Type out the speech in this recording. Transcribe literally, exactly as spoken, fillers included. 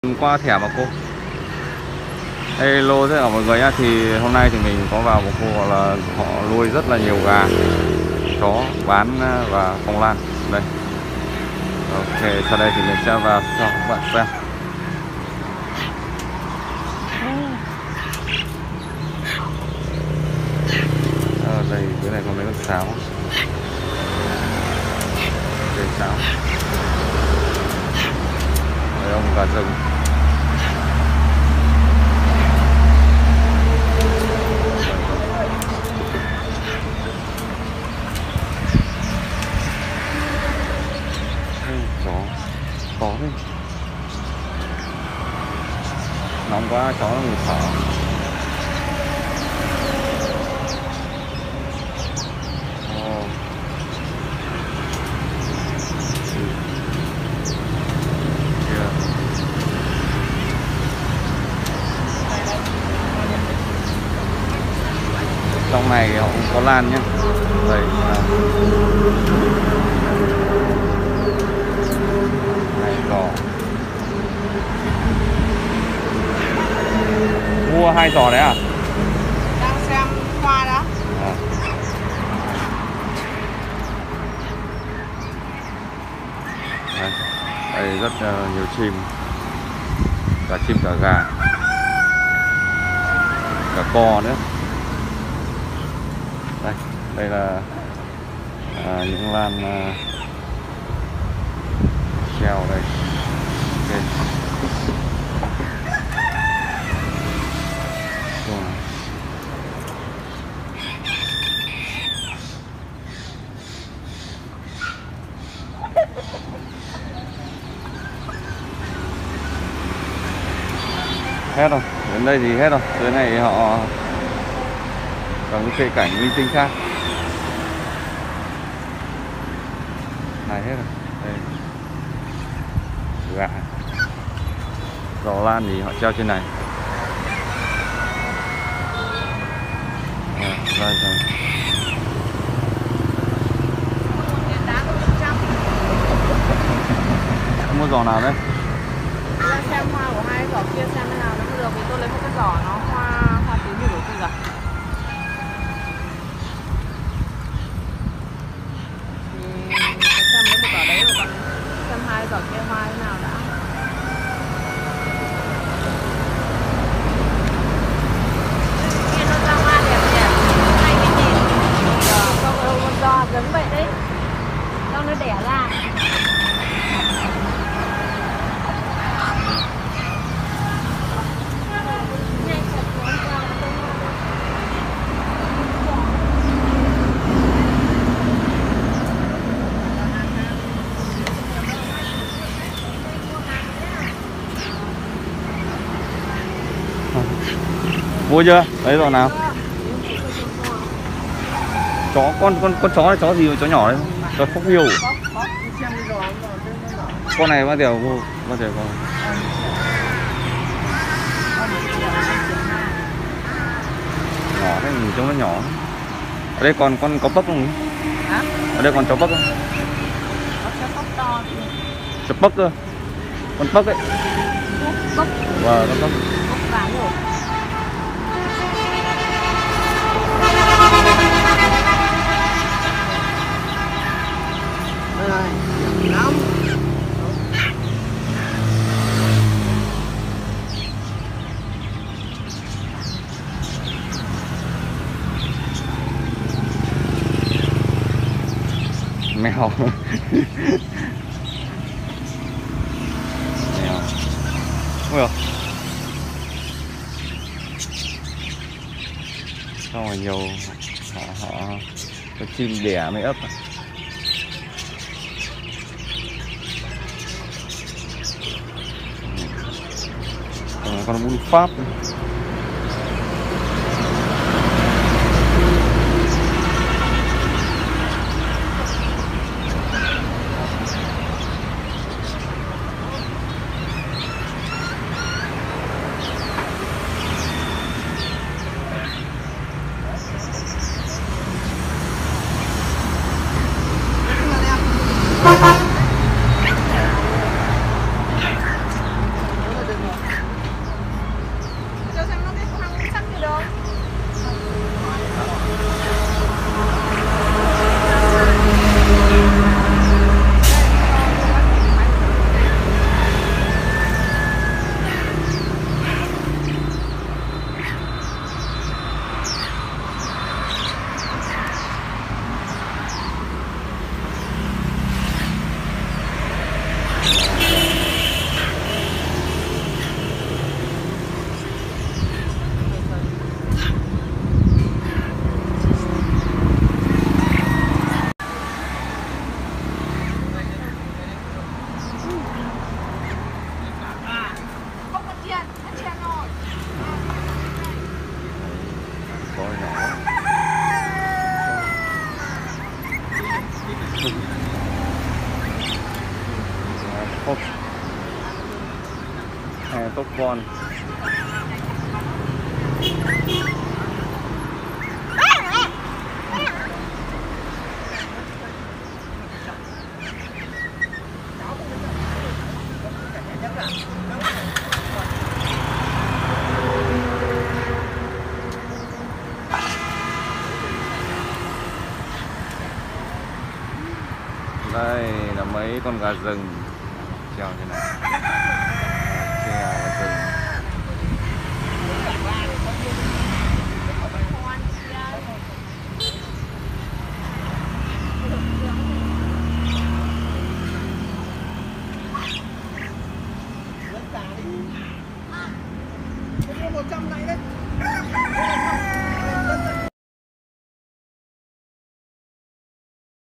Qua thẻ mà cô. Hello tất cả mọi người nhá. Thì hôm nay thì mình có vào một khu gọi là họ nuôi rất là nhiều gà, chó bán và phong lan đây. Ok, sau đây thì mình sẽ vào cho các bạn xem. Ở đây cái này có mấy con sáo, đây sáo, đây ông gà rừng. Chó có đấy, nóng quá chó nó ngủ thở. Oh. Yeah. Trong này họ cũng có lan nhé, đây là này cỏ. Mua hai giò đấy à? Đang xem hoa đó. À. Đây, đây rất uh, nhiều chim, cả chim cả gà, cả cò nữa. Đây, đây là à, những lan uh, treo đây. Okay. Hết rồi, đến đây thì hết rồi. Dưới này họ còn những cây cảnh linh tinh khác. Này hết rồi. Đây. Gà, giò lan thì họ treo trên này. À, đây rồi. Mua giò nào đấy? Ra xem hoa của hai giỏ kia xem thế nào nó được, vì tôi lấy một cái giỏ nó hoa hoa tím thì đổi gì cả. Thì xem lấy một giỏ đấy rồi còn xem hai giỏ kia hoa thế nào đã. Kia nó ra hoa đẹp đẹp, hai cái nhìn. Con con giò giống vậy đấy, con nó đẻ ra. Mua chưa? Đấy rồi nào. Chó con con con chó này chó gì mà chó nhỏ đấy? Chó phốc hiêu. Con này bao giờ cô? Bao giờ con? Nhỏ thế nhìn trông nó nhỏ. Ở đây còn con có bấc không? Hả? Ở đây còn chó bấc không? Có chó bấc to. Chó bấc cơ. Con bấc ấy. Bấc. Vâng, con bấc. Bấc vàng rồi. Đây này, lắm. Mèo. Mèo. Ui à. Xong rồi nhiều họ họ có chim đẻ mới ấp. Còn con bún Pháp. hè tốt con. Đây là mấy con gà rừng treo như này. Treo gà rừng.